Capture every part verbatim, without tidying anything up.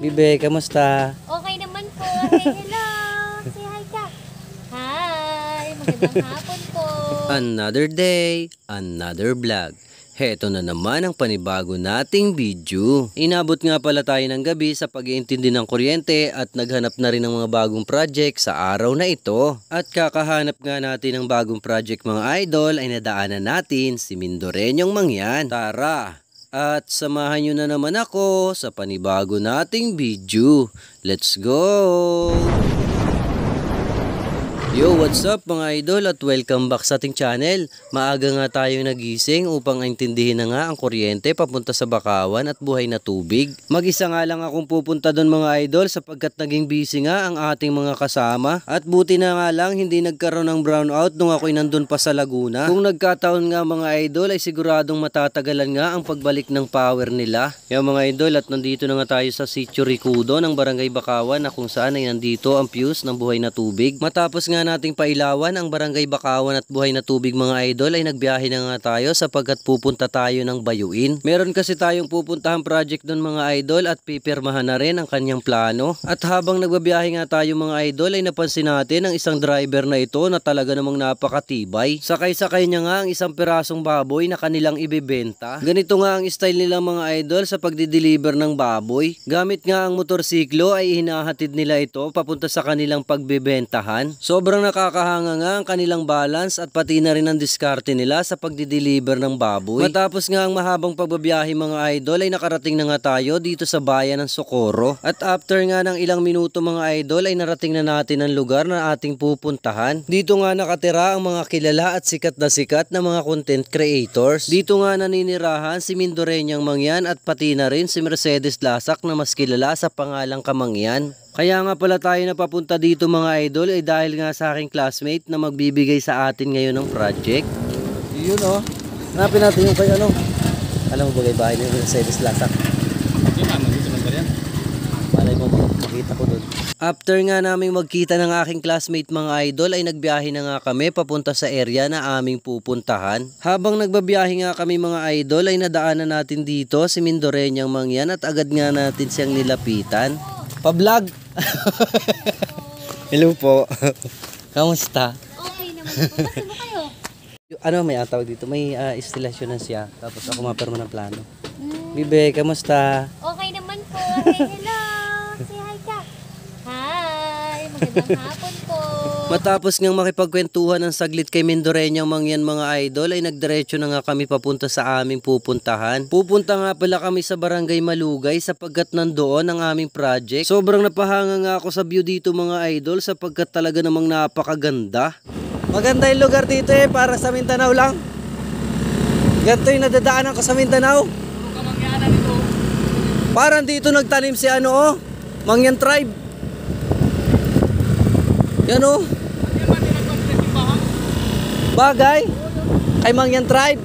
Bibe, kamusta? Okay naman po. Hey, hello. Say hi ka. Hi. Magandang hapon po. Another day, another vlog. Heto na naman ang panibago nating video. Inabot nga pala tayo ng gabi sa pag-iintindi ng kuryente at naghanap na rin ng mga bagong project sa araw na ito. At kakahanap nga natin ng bagong project mga idol ay nadaanan natin si Mindoreñong Mangyan. Tara! At samahan nyo na naman ako sa panibago nating video. Let's go! Yo, what's up mga idol at welcome back sa ating channel. Maaga nga tayo nagising upang intindihin na nga ang kuryente papunta sa Bakawan at buhay na tubig. Mag-isa nga lang akong pupunta doon mga idol sapagkat naging busy nga ang ating mga kasama. At buti na nga lang hindi nagkaroon ng brownout nung ako'y nandun pa sa Laguna. Kung nagkataon nga mga idol ay siguradong matatagalan nga ang pagbalik ng power nila. Yung mga idol at nandito na nga tayo sa Sitio Ricudo ng Barangay Bakawan na kung saan ay nandito ang fuse ng buhay na tubig. Matapos nga nating pailawan ang Barangay Bakawan at buhay na tubig mga idol ay nagbiyahe na nga tayo sapagkat pupunta tayo ng Bayuin. Meron kasi tayong pupuntahan project doon mga idol at pipirmahan na rin ang kanyang plano. At habang nagbabiyahe nga tayo mga idol ay napansin natin ang isang driver na ito na talaga namang napakatibay. Sakay-sakay niya nga ang isang pirasong baboy na kanilang ibebenta. Ganito nga ang style nila mga idol sa pagdi-deliver ng baboy. Gamit nga ang motorsiklo ay hinahatid nila ito papunta sa kanilang pagbebentahan. Sobrang Sobrang nakakahanga nga ang kanilang balance at pati na rin ang diskarte nila sa pagdi-deliver ng baboy. Matapos nga ang mahabang pagbabiyahe mga idol ay nakarating na nga tayo dito sa bayan ng Socorro. At after nga ng ilang minuto mga idol ay narating na natin ang lugar na ating pupuntahan. Dito nga nakatira ang mga kilala at sikat na sikat na mga content creators. Dito nga naninirahan si Mindoreñong Mangyan at pati na rin si Mercedes Lasak na mas kilala sa pangalang Kamangyan. Kaya nga pala tayo napapunta dito mga idol ay dahil nga sa aking classmate na magbibigay sa atin ngayon ng project. Yun o. Oh. Hanapin natin yung kay ano. Alam mo bagay bahay ni Mercedes Lasak. Yun naman dito man ba yan? Malay mo makita ko doon. After nga naming magkita ng aking classmate mga idol ay nagbiyahe na nga kami papunta sa area na aming pupuntahan. Habang nagbabiyahe nga kami mga idol ay nadaanan natin dito si Mindoreñong Mangyan at agad nga natin siyang nilapitan. Pa-vlog! Hello po. Kamusta? Okay naman po. Basta mo kayo? Ano may atawag dito? May uh, instalasyon na siya. Tapos ako mapirma ng plano. Hmm. Bibe, kamusta? Okay naman po. Hey, hello. Say hi ka. Hi. Magandang hapon po. Matapos ngang makipagkwentuhan ng saglit kay Mindoreñong Mangyan mga idol ay nagdiretso na nga kami papunta sa aming pupuntahan. Pupunta nga pala kami sa Barangay Malugay sapagkat nandoon ang aming project. Sobrang napahanga nga ako sa view dito mga idol sapagkat talaga namang napakaganda. Maganda yung lugar dito eh, para sa Mindanao lang. Ganito yung nadadaanan ko sa Mindanao. Kamangyanan ito. Parang dito nagtanim si ano oh, Mangyan Tribe. Yan oh. Bagay kay Mangyan Tribe.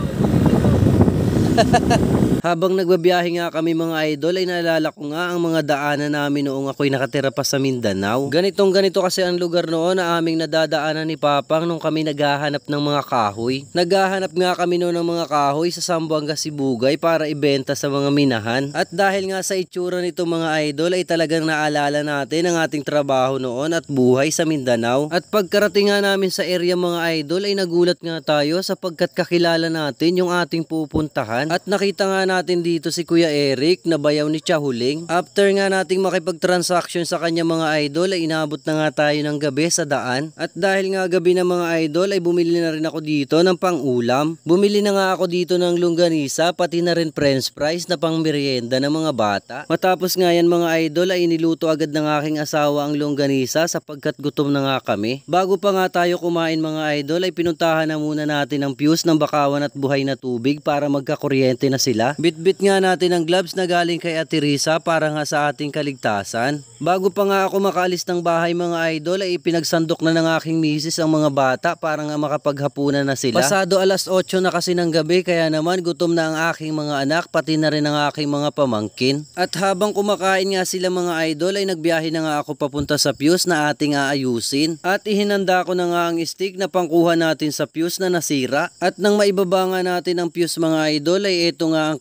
Habang nagbabiyahe nga kami mga idol ay naalala ko nga ang mga daanan namin noong ako'y nakatira pa sa Mindanao. Ganitong ganito kasi ang lugar noon na aming nadadaanan ni Papang nung kami naghahanap ng mga kahoy. Naghahanap nga kami noon ng mga kahoy sa Zamboanga Sibugay para ibenta sa mga minahan. At dahil nga sa itsura nito mga idol ay talagang naalala natin ang ating trabaho noon at buhay sa Mindanao. At pagkarating nga namin sa area mga idol ay nagulat nga tayo sapagkat kakilala natin yung ating pupuntahan. At nakita nga natin dito si Kuya Eric na bayaw ni Chahuling. After nga nating makipag-transaction sa kanya mga idol ay inabot na nga tayo ng gabi sa daan. At dahil nga gabi na mga idol ay bumili na rin ako dito ng pang-ulam. Bumili na nga ako dito ng longganisa pati na rin french fries na pang merienda ng mga bata. Matapos nga yan mga idol ay iniluto agad ng aking asawa ang longganisa sapagkat gutom na nga kami. Bago pa nga tayo kumain mga idol ay pinuntahan na muna natin ang fuse ng Bakawan at buhay na tubig para magkakuryente na sila. Bitbit nga natin ang gloves na galing kay Ate Risa para nga sa ating kaligtasan. Bago pa nga ako makaalis ng bahay mga idol ay ipinagsandok na ng aking misis ang mga bata para nga makapaghapunan na sila. Pasado alas otso na kasi ng gabi kaya naman gutom na ang aking mga anak pati na rin ang aking mga pamangkin. At habang kumakain nga sila mga idol ay nagbiyahe na nga ako papunta sa fuse na ating aayusin. At ihinanda ko na nga ang stick na pangkuha natin sa fuse na nasira. At nang maibaba nga natin ang fuse mga idol ay ito nga ang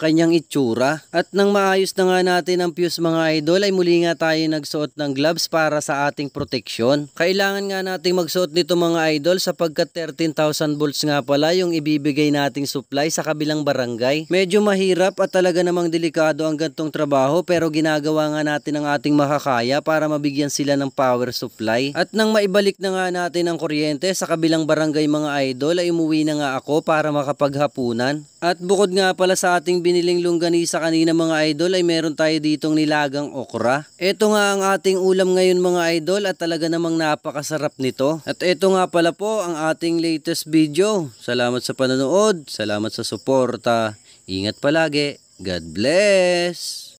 kanyang itsura. At nang maayos na nga natin ang fuse mga idol ay muli nga tayo nagsuot ng gloves para sa ating proteksyon. Kailangan nga nating magsuot nito mga idol sapagkat thirteen thousand volts nga pala yung ibibigay nating supply sa kabilang barangay. Medyo mahirap at talaga namang delikado ang gantong trabaho pero ginagawa nga natin ang ating makakaya para mabigyan sila ng power supply. At nang maibalik na nga natin ang kuryente sa kabilang barangay mga idol ay umuwi na nga ako para makapaghapunan. At bukod nga pala sa ating biniling longganisa kanina mga idol ay meron tayo ditong nilagang okra. Ito nga ang ating ulam ngayon mga idol at talaga namang napakasarap nito. At ito nga pala po ang ating latest video. Salamat sa panonood, salamat sa suporta. Ingat palagi. God bless!